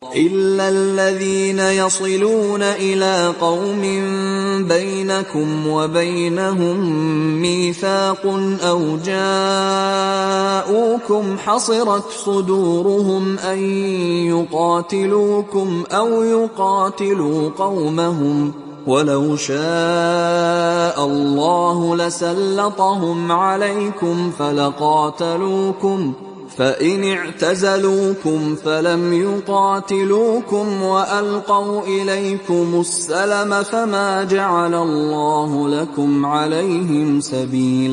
إِلَّا الَّذِينَ يَصِلُونَ إِلَىٰ قَوْمٍ بَيْنَكُمْ وَبَيْنَهُم مِّيثَاقٌ أَوْ جَاءُوكُمْ حَصِرَتْ صُدُورُهُمْ أَن يُقَاتِلُوكُمْ أَوْ يُقَاتِلُوا قَوْمَهُمْ ۚ وَلَوْ شَاءَ اللَّهُ لَسَلَّطَهُمْ عَلَيْكُمْ فَلَقَاتَلُوكُمْ ۚ فَإِنِ اعْتَزَلُوكُمْ فَلَمْ يُقَاتِلُوكُمْ وَأَلْقَوْا إِلَيْكُمُ السَّلَمَ فَمَا جَعَلَ اللَّهُ لَكُمْ عَلَيْهِمْ سَبِيلًا.